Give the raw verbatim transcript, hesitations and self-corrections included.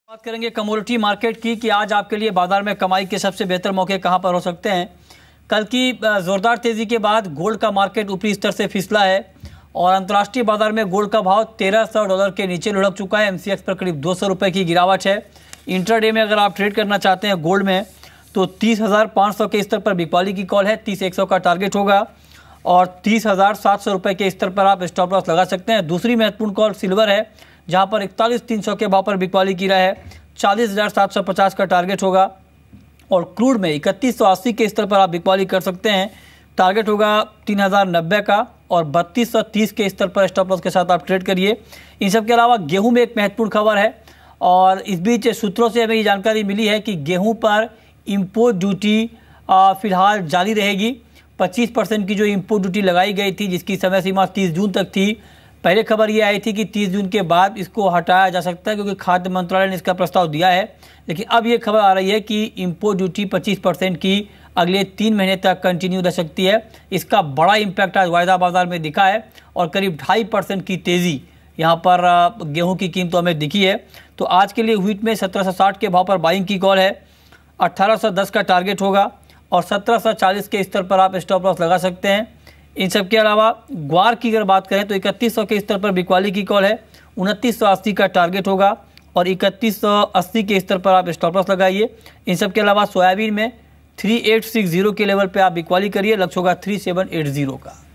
बात करेंगे commodity market की कि आज आपके लिए बाजार में कमाई के सबसे बेहतर मौके कहां पर हो सकते हैं। कल की ज़ोरदार तेज़ी के बाद गोल्ड का मार्केट ऊपरी स्तर से फिसला है और अंतर्राष्ट्रीय बाजार में गोल्ड का भाव तेरह सौ डॉलर के नीचे लुढ़क चुका है। एमसीएक्स पर करीब दो सौ रुपये की गिरावट है। इंट्राडे में अगर आप ट्रेड करना चाहते हैं गोल्ड में तो तीस हज़ार पाँच सौ के स्तर पर बिकवाली की कॉल है। तीस एक सौ का टारगेट होगा और तीस हज़ार सात सौ रुपये के स्तर पर आप स्टॉप लॉस लगा सकते हैं। दूसरी महत्वपूर्ण कॉल सिल्वर है, जहां पर इकतालीस तीन सौ के भाव पर बिकवाली की रहा है। चालीस हज़ार सात सौ पचास का टारगेट होगा और क्रूड में इकतीस सौ अस्सी के स्तर पर आप बिकवाली कर सकते हैं। टारगेट होगा तीन हज़ार नब्बे का और बत्तीस सौ तीस के स्तर पर स्टॉप लॉस के साथ आप ट्रेड करिए। इन सब के अलावा गेहूं में एक महत्वपूर्ण खबर है और इस बीच सूत्रों से हमें ये जानकारी मिली है कि गेहूं पर इम्पोर्ट ड्यूटी फिलहाल जारी रहेगी। पच्चीस परसेंट की जो इम्पोर्ट ड्यूटी लगाई गई थी, जिसकी समय सीमा तीस जून तक थी, पहले खबर ये आई थी कि तीस जून के बाद इसको हटाया जा सकता है क्योंकि खाद्य मंत्रालय ने इसका प्रस्ताव दिया है। लेकिन अब ये खबर आ रही है कि इम्पोर्ट ड्यूटी पच्चीस परसेंट की अगले तीन महीने तक कंटिन्यू रह सकती है। इसका बड़ा इम्पैक्ट आज वायदा बाजार में दिखा है और करीब ढाई परसेंट की तेज़ी यहाँ पर गेहूँ की कीमतों में दिखी है। तो आज के लिए व्हीट में सत्रह सौ साठ के भाव पर बाइंग की कॉल है। अट्ठारह सौ दस का टारगेट होगा और सत्रह सौ चालीस के स्तर पर आप स्टॉप लॉस लगा सकते हैं। इन सब के अलावा ग्वार की अगर बात करें तो इकतीस सौ के स्तर पर बिकवाली की कॉल है। उनतीस सौ अस्सी का टारगेट होगा और इकतीस सौ अस्सी के स्तर पर आप स्टॉप लॉस लगाइए। इन सब के अलावा सोयाबीन में थ्री एट सिक्स जीरो के लेवल पे आप बिकवाली करिए, लक्ष्य होगा थ्री सेवन एट जीरो का।